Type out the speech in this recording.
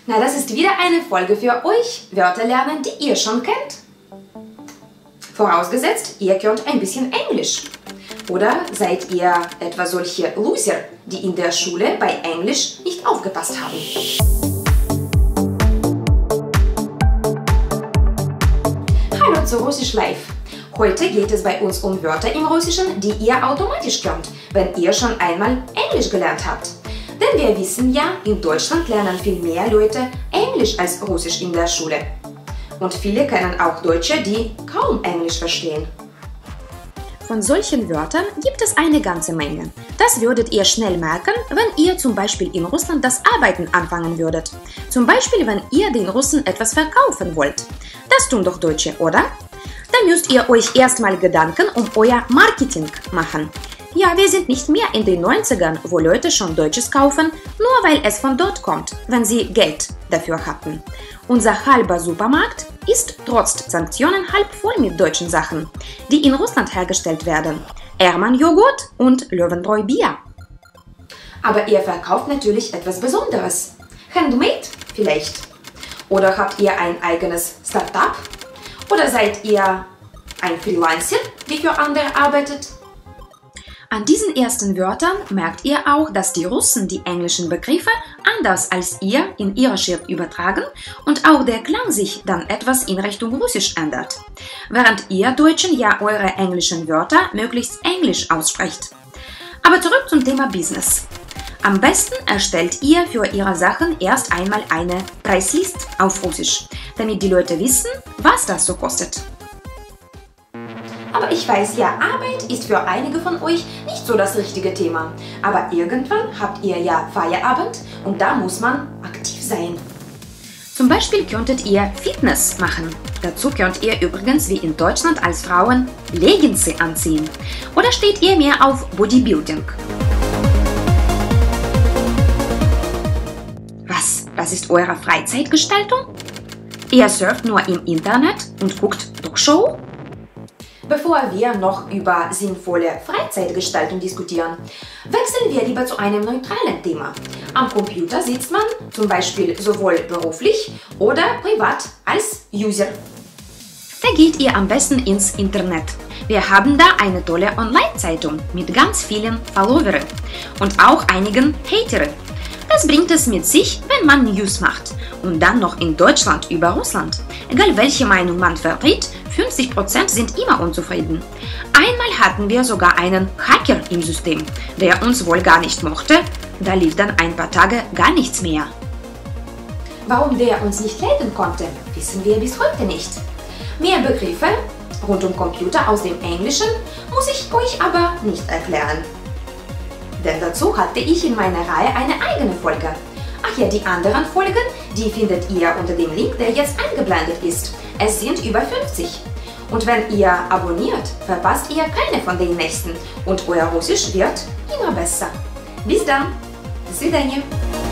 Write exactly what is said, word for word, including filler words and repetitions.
Na, das ist wieder eine Folge für euch, Wörter lernen, die ihr schon kennt. Vorausgesetzt, ihr könnt ein bisschen Englisch. Oder seid ihr etwa solche Loser, die in der Schule bei Englisch nicht aufgepasst haben? Hallo zu Russisch Live. Heute geht es bei uns um Wörter im Russischen, die ihr automatisch könnt, wenn ihr schon einmal Englisch gelernt habt. Denn wir wissen ja, in Deutschland lernen viel mehr Leute Englisch als Russisch in der Schule. Und viele kennen auch Deutsche, die kaum Englisch verstehen. Von solchen Wörtern gibt es eine ganze Menge. Das würdet ihr schnell merken, wenn ihr zum Beispiel in Russland das Arbeiten anfangen würdet. Zum Beispiel, wenn ihr den Russen etwas verkaufen wollt. Das tun doch Deutsche, oder? Da müsst ihr euch erstmal Gedanken um euer Marketing machen. Ja, wir sind nicht mehr in den neunzigern, wo Leute schon Deutsches kaufen, nur weil es von dort kommt, wenn sie Geld dafür hatten. Unser halber Supermarkt ist trotz Sanktionen halb voll mit deutschen Sachen, die in Russland hergestellt werden. Erman-Joghurt und Löwenbräu-Bier. Aber ihr verkauft natürlich etwas Besonderes. Handmade vielleicht? Oder habt ihr ein eigenes Startup? Oder seid ihr ein Freelancer, der für andere arbeitet? An diesen ersten Wörtern merkt ihr auch, dass die Russen die englischen Begriffe anders als ihr in ihre Schrift übertragen und auch der Klang sich dann etwas in Richtung Russisch ändert, während ihr Deutschen ja eure englischen Wörter möglichst englisch aussprecht. Aber zurück zum Thema Business. Am besten erstellt ihr für ihre Sachen erst einmal eine Preisliste auf Russisch, damit die Leute wissen, was das so kostet. Aber ich weiß ja, Arbeit ist für einige von euch nicht so das richtige Thema. Aber irgendwann habt ihr ja Feierabend und da muss man aktiv sein. Zum Beispiel könntet ihr Fitness machen. Dazu könnt ihr übrigens wie in Deutschland als Frauen Leggings anziehen. Oder steht ihr mehr auf Bodybuilding? Was? Das ist eure Freizeitgestaltung? Ihr surft nur im Internet und guckt Talkshow? Bevor wir noch über sinnvolle Freizeitgestaltung diskutieren, wechseln wir lieber zu einem neutralen Thema. Am Computer sitzt man zum Beispiel sowohl beruflich oder privat als User. Da geht ihr am besten ins Internet. Wir haben da eine tolle Online-Zeitung mit ganz vielen Followern und auch einigen Hatern. Das bringt es mit sich, wenn man News macht. Und dann noch in Deutschland über Russland. Egal welche Meinung man vertritt, fünfzig Prozent sind immer unzufrieden. Einmal hatten wir sogar einen Hacker im System, der uns wohl gar nicht mochte. Da lief dann ein paar Tage gar nichts mehr. Warum der uns nicht leiden konnte, wissen wir bis heute nicht. Mehr Begriffe rund um Computer aus dem Englischen muss ich euch aber nicht erklären. Denn dazu hatte ich in meiner Reihe eine eigene Folge. Ach ja, die anderen Folgen, die findet ihr unter dem Link, der jetzt eingeblendet ist. Es sind über fünfzig. Und wenn ihr abonniert, verpasst ihr keine von den nächsten und euer Russisch wird immer besser. Bis dann. До свидания.